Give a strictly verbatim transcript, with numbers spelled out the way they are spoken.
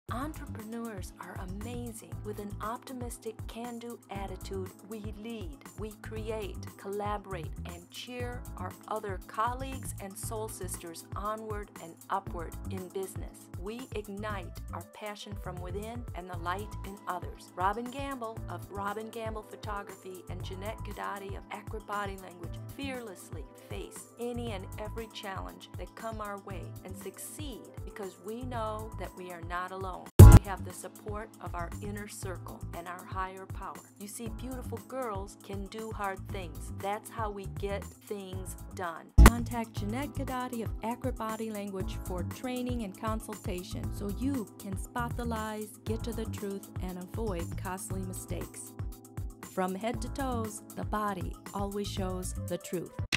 Entrepreneurs are amazing. With an optimistic, can-do attitude, we lead, we create, collaborate, and cheer our other colleagues and soul sisters onward and upward in business. We ignite our passion from within and the light in others. Robin Gamble of Robin Gamble Photography and Jeanette Gadati of Accurate Body Language fearlessly face any and every challenge that come our way and succeed because we know that we are not alone. We have the support of our inner circle and our higher power. You see, beautiful girls can do hard things. That's how we get things done. Contact Jeanette Gadati of Accurate Body Language for training and consultation so you can spot the lies, get to the truth, and avoid costly mistakes. From head to toes, the body always shows the truth.